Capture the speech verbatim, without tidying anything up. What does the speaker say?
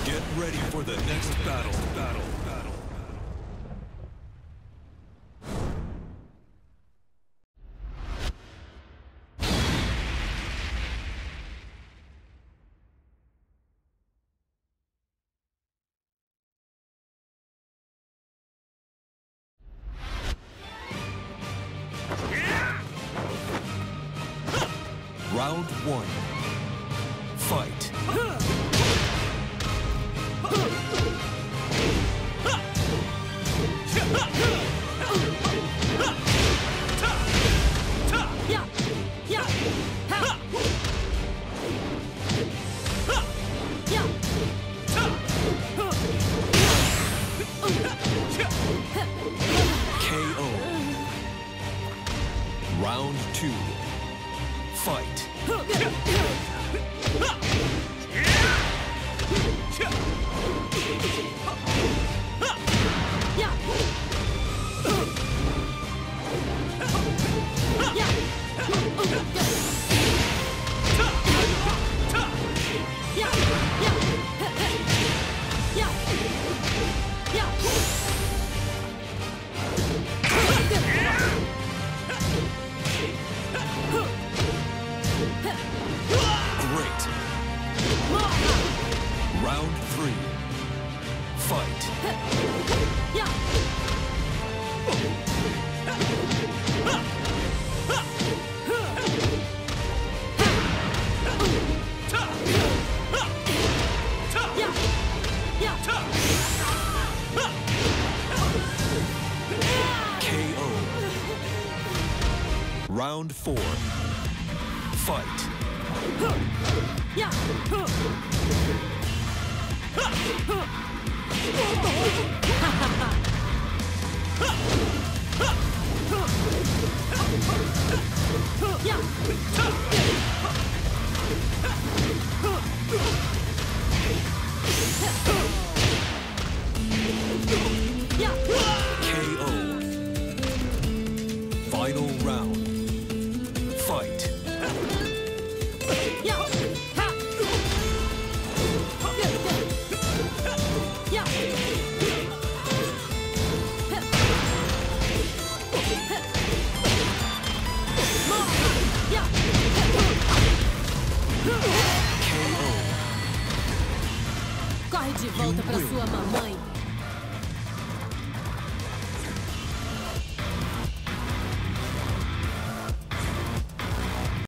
Get ready for the next battle. Battle. Battle. Round one. Fight. K O. Round two. Fight. Great. Round three. Fight. K O. Round four. Fight. K O. Final round. Fight. Corre de volta pra sua mamãe.